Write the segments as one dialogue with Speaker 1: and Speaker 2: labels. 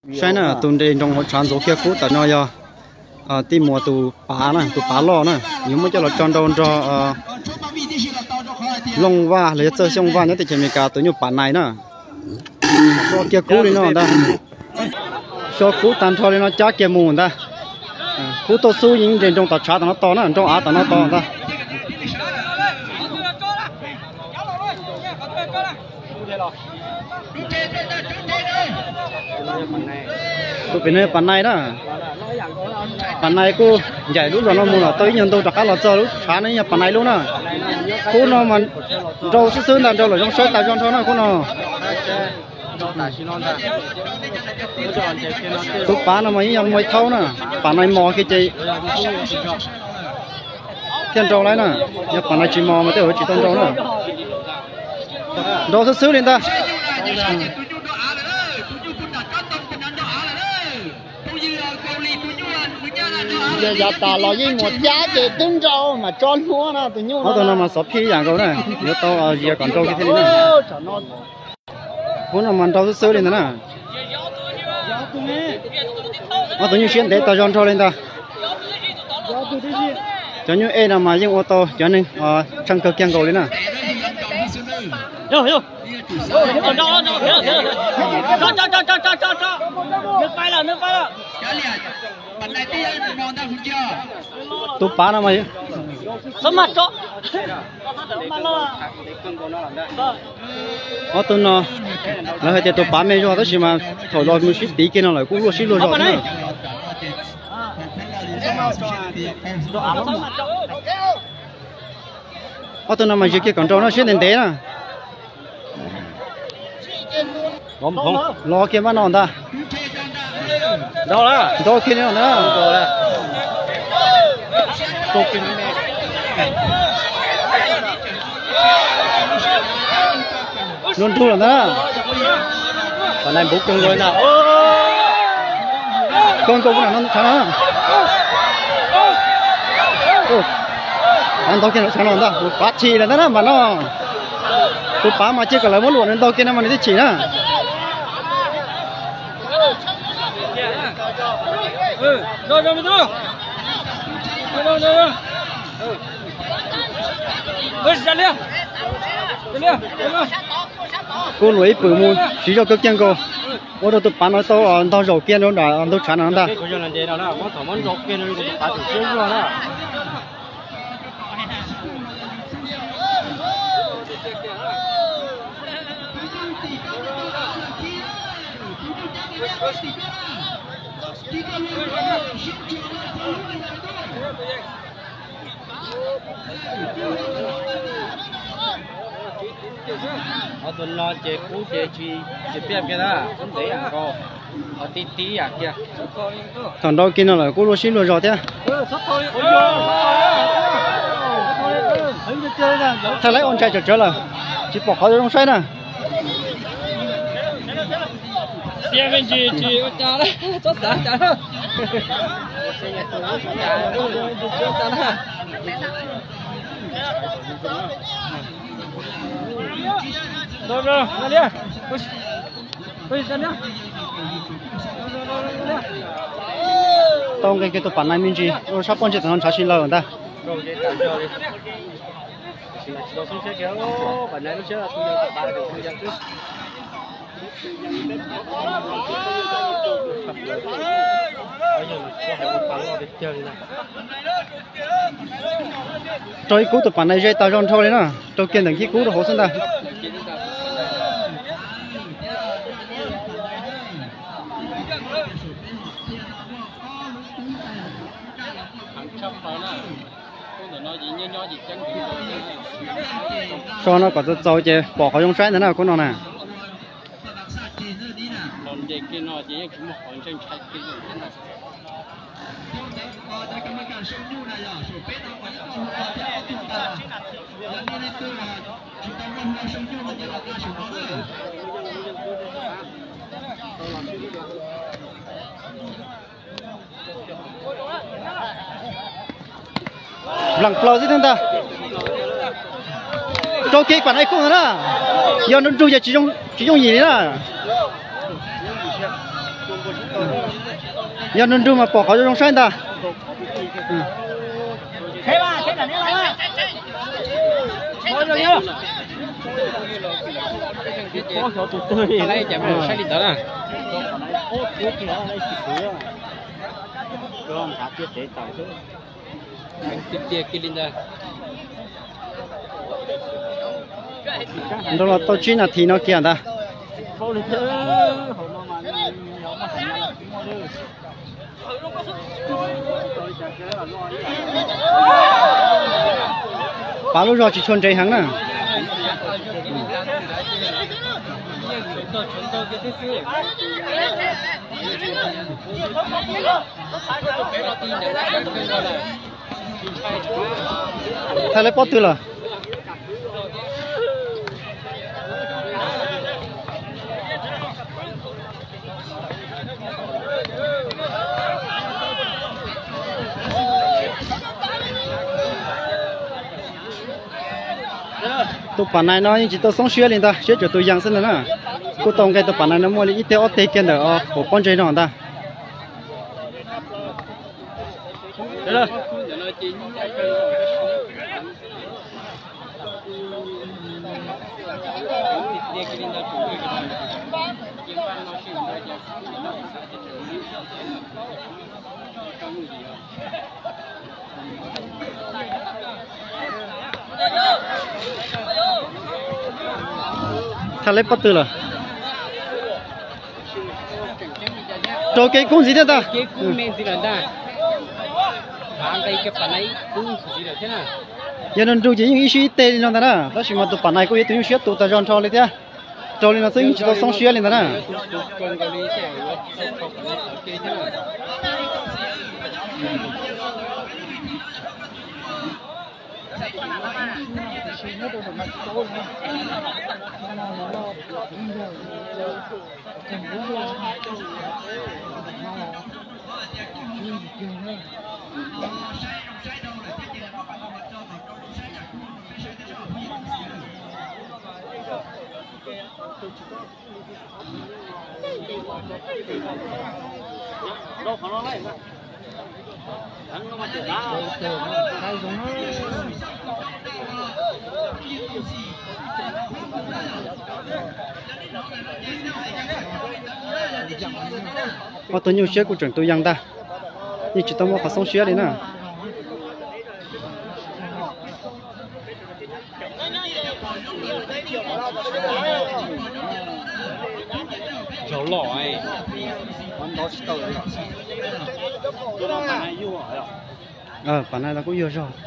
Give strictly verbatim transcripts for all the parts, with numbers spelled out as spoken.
Speaker 1: sai nè tuần đây trong một tràn số kia phút tại nơi giờ à tìm mua tụ bá nè tụ bá lò nè nếu mà cho là tròn đâu cho lông va lấy chơi xong va nhất thì chỉ mình cả tụ nhiều bản này nè cho kia cũ đi nó ta cho cũ tan thôi nó chắc kia mù ta cũ to su những trên trong tàu chả nó to nè trong á tàu nó to ta tụi bên này bản này đó bản này cô giải lúc rồi nó mua là tới nhân tôi đặt là cho lúc sáng đấy nhập bản này luôn nè cô nó mà rau sứ sứ là rau là trong sới tài trong nó cô nó tụi bán nó mấy mấy thâu nè bản này mò cái gì thiên rau đấy nè nhập bản này chỉ mò mà tôi chỉ tôn rau nè rau sứ sứ lên ta giờ giờ ta lo gì một giá trị tương rau mà tròn mua nó tự nhiên nó mà sắp phi dạng câu này nếu tao giờ còn câu cái thế này muốn là mình tao sớm lên nè nó tự nhiên xuyên để tao tròn trâu lên ta cho như e nào mà những ô tô cho nên chân cơ kiêng cầu lên nè yo yo cho cho cho cho cho cho cho cho nước bay là nước bay là tụi bán nó mày sớm mặt cho ở tuần nó là hơi tụi bán mấy cho đó chỉ mà thổi lòi một xíu tí kia nó lại cũng luôn xíu luôn rồi nữa ở tuần nó mà chỉ kia còn trâu nó xíu tiền té nè không không lo kia mà non ta đâu đó đâu kia nữa nữa đâu đó đâu kia nữa luôn thu rồi đó còn này bút con rồi nào con con này nó thắng anh đâu kia nó thắng rồi đó bắt chi là đó mà nó tôi phá mà chưa cả lời muốn luận đến đâu kia nó mà đi chỉ nữa ừ rồi rồi rồi rồi rồi rồi cô nuôi bự mù chỉ cho các chân cô ô đâu tôi bán nói to to rổ kia nó đã tôi chán nó ta cô cho là gì đó là món thỏ món rổ kia nó cũng bán từ trước rồi đó ở tuần nó chế cũ chế chi chế bẹp kia đó không thấy à cô ở tí tí à kia thằng đâu kia nó là cũ luôn xin luôn rồi thế thằng lấy con trai chở chở là chỉ bỏ khó trong xoay nè xe bên chị chị có cha đấy chốt giá cha đó rồi rồi ra đi ôi ra đi tông cái cái tụ bản này mình gì rồi sắp con chị tụi nó trả xin lâu người ta rồi cái tạm cho đi xin là cho xuống xe kéo bản này nó chưa là tôi giờ ba được thời gian trước trời cú tụi bạn này dây tao rong thôi đấy nè tôi kiên đừng khi cú được hổ sinh ta cho nó có tôi trâu chứ bỏ khỏi trong trái thế nào cũng nó nè lằng plo gì thế ta cho cái quản này cũng thế đó giờ nó chui giờ chỉ trong chỉ trong gì đấy à giờ nên đưa mà bỏ khỏi trong sân ta
Speaker 2: thế ba thế là thế là thôi rồi nhá có số tụt tươi này chả phải sai đi tới à ô thiếu kia này chỉ thiếu rồi thả tiết để tạo chứ anh tiết tiết kia lên ra
Speaker 1: đó là tôi chỉ là thì nó kia ta
Speaker 2: thôi được chứ hồi mà mà nó mà thành ra chúng nó đưa
Speaker 1: bà lúc rồi chỉ chôn trái hàng nè thay lấy bớt từ là tụi bạn này nó chỉ tôi sống xuyên lên ta, xuyên cho tôi giang sinh nữa nè. Cô tông cái tụi bạn này nó mua ít tiêu ớt tê kia nữa, của con trai nó ta. thằng lấy bắt từ là rồi cái con gì đấy ta
Speaker 2: cái con men gì là ta hàng đây cái phần này cũng gì được thế nào
Speaker 1: giờ nên chú chỉ những ý suy tê lên đó đó đó chỉ mà tụi bạn này có ý tụi suy tụi ta chọn cho lên thế cho lên là tự chỉ tụi sống suy lên đó nè
Speaker 2: đâu có nó này mà thằng nó mà chửi đá hay giống
Speaker 1: có tôi nhiều xe của trường tôi giang ta nhưng chỉ tao mua cả sống xe đấy nè
Speaker 2: cháu lỏ ấy nó chỉ tàu
Speaker 1: ờ bản này là cũng nhiều rồi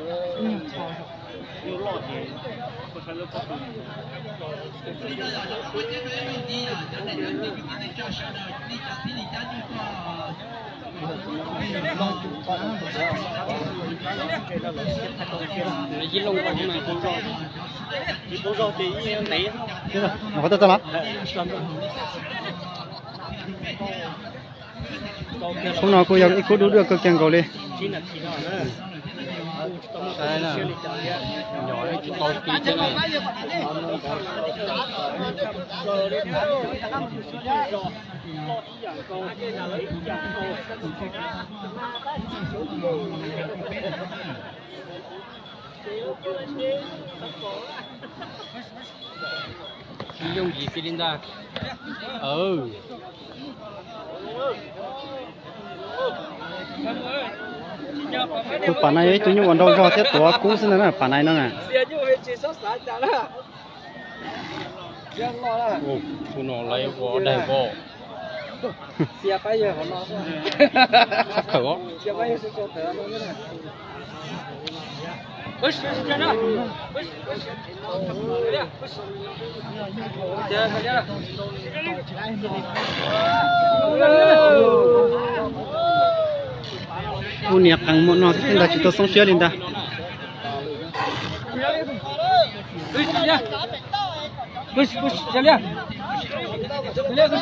Speaker 2: chỉ lông vào nhưng mà con rau chỉ con rau thì nấy
Speaker 1: nó có tao lắm hôm nào cô giờ ít cô đủ được cơ càng cầu đi
Speaker 2: đây là nhỏ đấy chúng tôi kỹ thế này dùng gì phi lên ra ừ
Speaker 1: tụi bạn này tụi nhung còn đâu cho tiếp của cũ xin nữa bạn này nó nè
Speaker 2: ô cô nó lấy vỏ đầy vỏ xia phải giờ họ nó khắp khởi đó xia phải giờ cho tớ nó nữa bớt ra đó bớt bớt chờ chờ chờ
Speaker 1: cô niệm thằng một nó thì là chỉ tôi sống xuyên lên ta
Speaker 2: push push chal ya chal ya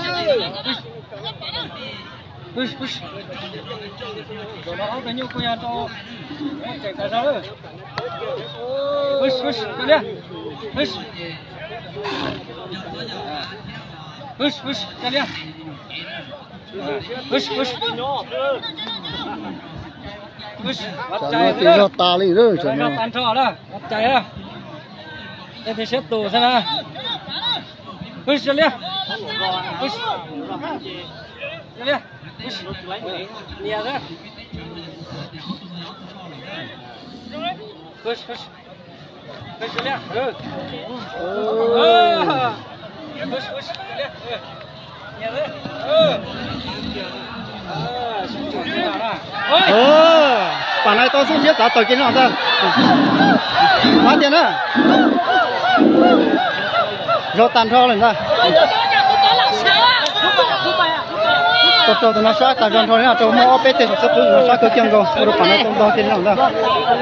Speaker 2: push push dono au kanyu ko ya to mo chạy cả ra rồi push push chal ya push push push chal ya push push push bắt
Speaker 1: Chả
Speaker 2: chạy
Speaker 1: nó chỉ do ta đi rồi chả
Speaker 2: nó
Speaker 1: nó.
Speaker 2: tan trò đó bắt chạy đó đây thì xếp tù xem nào push lên push lên push nia đó push push push lên ừ push push lên nia đó ừ
Speaker 1: Ờ, bản này to xuống xếp giá tỏi kiến nào ta? Bao tiền á? Do tàn thao lên ra. Tôi tôi tôi nó sát tàn thao thôi nha, tôi mua ốp tê sắp xuống nó sát cơ kiêng rồi, tôi bản này tôi to kiến nào ta?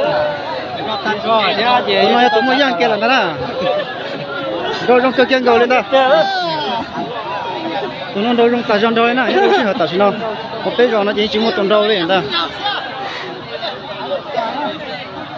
Speaker 1: Tôi nói tôi mua giang kia là ta. Rồi trong cơ kiêng rồi lên ta. Tôi nói đâu trong tàn thao thôi nè, tôi sẽ hợp tác xin nào. Ốp tê rồi nó chỉ chỉ một tuần đâu lên ta.